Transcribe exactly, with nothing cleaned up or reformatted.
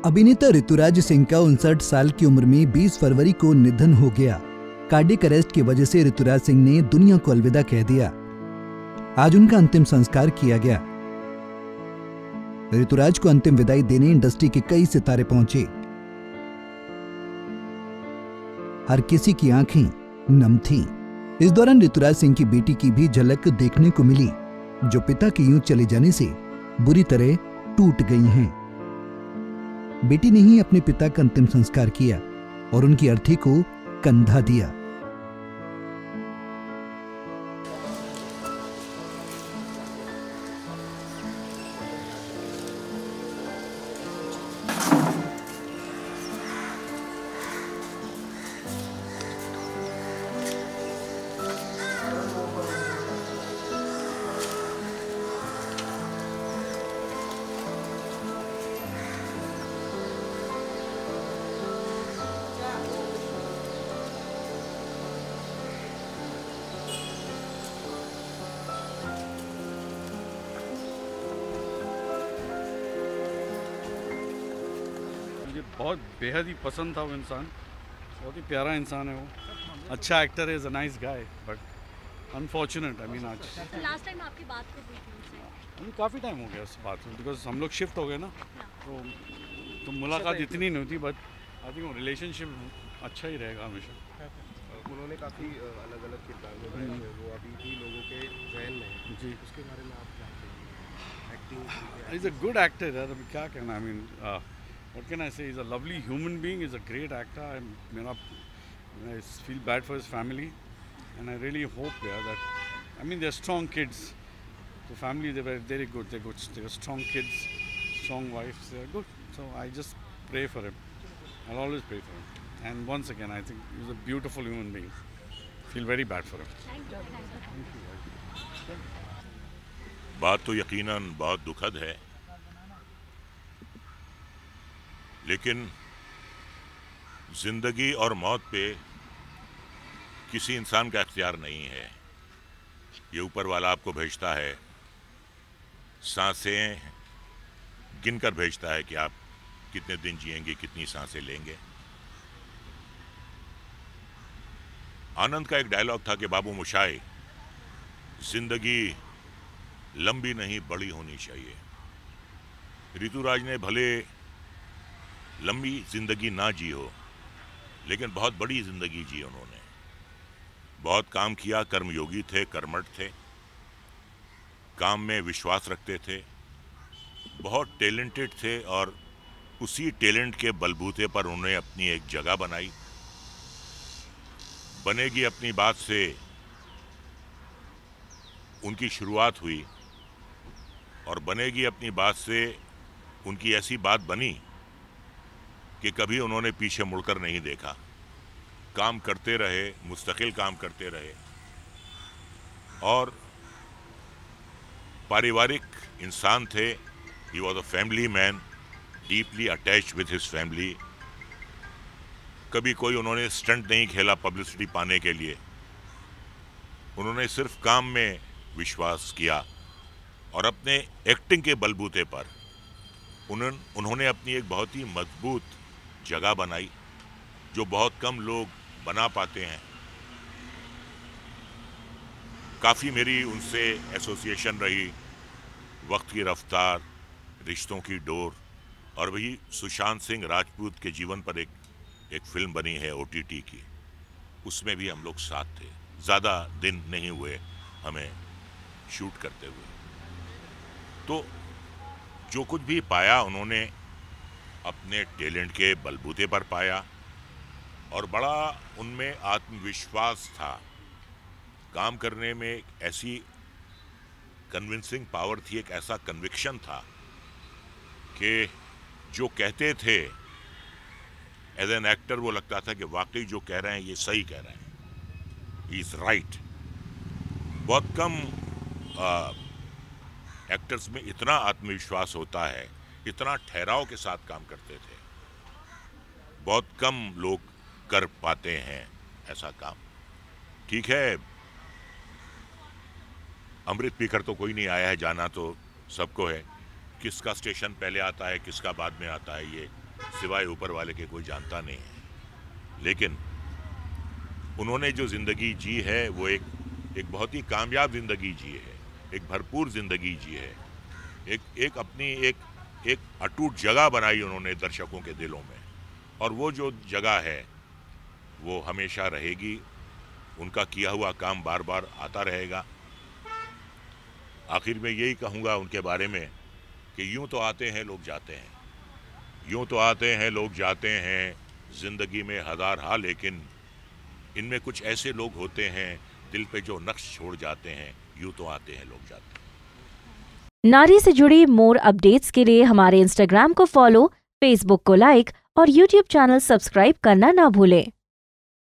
अभिनेता ऋतुराज सिंह का उनसठ साल की उम्र में बीस फरवरी को निधन हो गया। कार्डियक अरेस्ट की वजह से ऋतुराज सिंह ने दुनिया को अलविदा कह दिया। आज उनका अंतिम संस्कार किया गया। ऋतुराज को अंतिम विदाई देने इंडस्ट्री के कई सितारे पहुंचे। हर किसी की आंखें नम थीं। इस दौरान ऋतुराज सिंह की बेटी की भी झलक देखने को मिली, जो पिता के यूं चले जाने से बुरी तरह टूट गई हैं। बेटी ने ही अपने पिता का अंतिम संस्कार किया और उनकी अर्थी को कंधा दिया। मुझे बहुत बेहद ही पसंद था वो इंसान। बहुत ही प्यारा इंसान है वो। अच्छा एक्टर है, is a nice guy, but unfortunate I mean आज लास्ट टाइम आपकी बात कब हुई थी उनसे? अभी काफ़ी टाइम हो गया उस बात में, बिकॉज हम लोग शिफ्ट हो गए ना, तो तो मुलाकात इतनी नहीं होती, बट आई थिंक वो रिलेशनशिप अच्छा ही रहेगा हमेशा। उन्होंने काफ़ी अलग अलग किरदार निभाए हैं, वो अभी भी लोगों के जहन में है। जी, उसके बारे में आप जानते हैं? Acting is a good actor यार। अभी क्या कहना, I mean what can I say? He's a lovely human being. He's a great actor. I, you know, I feel bad for his family, and I really hope, yeah, that I mean they're strong kids. The family, they were very good. They're good. They're strong kids, strong wives. They're good. So I just pray for him. I'll always pray for him. And once again, I think he's a beautiful human being. Feel very bad for him. Thank you. बात तो यकीनन बहुत दुखद है, लेकिन जिंदगी और मौत पे किसी इंसान का इख्तियार नहीं है। ये ऊपर वाला आपको भेजता है, सांसें गिनकर भेजता है कि आप कितने दिन जिएंगे, कितनी सांसें लेंगे। आनंद का एक डायलॉग था कि बाबू मोशाय, जिंदगी लंबी नहीं बड़ी होनी चाहिए। ऋतुराज ने भले लंबी जिंदगी ना जी हो, लेकिन बहुत बड़ी जिंदगी जी उन्होंने। बहुत काम किया, कर्मयोगी थे, कर्मठ थे, काम में विश्वास रखते थे, बहुत टैलेंटेड थे, और उसी टैलेंट के बलबूते पर उन्होंने अपनी एक जगह बनाई। बनेगी अपनी बात से उनकी शुरुआत हुई, और बनेगी अपनी बात से उनकी ऐसी बात बनी कि कभी उन्होंने पीछे मुड़कर नहीं देखा। काम करते रहे, मुस्तकिल काम करते रहे, और पारिवारिक इंसान थे। He was a family man, deeply attached with his family. कभी कोई उन्होंने स्टंट नहीं खेला पब्लिसिटी पाने के लिए। उन्होंने सिर्फ काम में विश्वास किया, और अपने एक्टिंग के बलबूते पर उन्होंने उन्होंने अपनी एक बहुत ही मजबूत जगह बनाई, जो बहुत कम लोग बना पाते हैं। काफ़ी मेरी उनसे एसोसिएशन रही, वक्त की रफ्तार, रिश्तों की डोर, और वही सुशांत सिंह राजपूत के जीवन पर एक एक फिल्म बनी है ओटीटी की, उसमें भी हम लोग साथ थे। ज़्यादा दिन नहीं हुए हमें शूट करते हुए। तो जो कुछ भी पाया उन्होंने अपने टैलेंट के बलबूते पर पाया, और बड़ा उनमें आत्मविश्वास था। काम करने में एक ऐसी कन्विंसिंग पावर थी, एक ऐसा कन्विक्शन था कि जो कहते थे एज एन एक्टर, वो लगता था कि वाकई जो कह रहे हैं ये सही कह रहे हैं, ही इज़ राइट। बहुत कम आ, एक्टर्स में इतना आत्मविश्वास होता है, इतना ठहराव के साथ काम करते थे। बहुत कम लोग कर पाते हैं ऐसा काम। ठीक है, अमृत पीकर तो कोई नहीं आया है, जाना तो सबको है। किसका स्टेशन पहले आता है, किसका बाद में आता है, ये सिवाय ऊपर वाले के कोई जानता नहीं है। लेकिन उन्होंने जो ज़िंदगी जी है वो एक एक बहुत ही कामयाब ज़िंदगी जी है, एक भरपूर ज़िंदगी जी है, एक एक अपनी एक एक अटूट जगह बनाई उन्होंने दर्शकों के दिलों में, और वो जो जगह है वो हमेशा रहेगी। उनका किया हुआ काम बार बार आता रहेगा। आखिर में यही कहूँगा उनके बारे में कि यूं तो आते हैं लोग जाते हैं, यूं तो आते हैं लोग जाते हैं ज़िंदगी में हजार हाल, लेकिन इनमें कुछ ऐसे लोग होते हैं दिल पे जो नक्श छोड़ जाते हैं। यूं तो आते हैं लोग जाते हैं। नारी से जुड़ी मोर अपडेट्स के लिए हमारे इंस्टाग्राम को फॉलो, फेसबुक को लाइक और यूट्यूब चैनल सब्सक्राइब करना ना भूलें।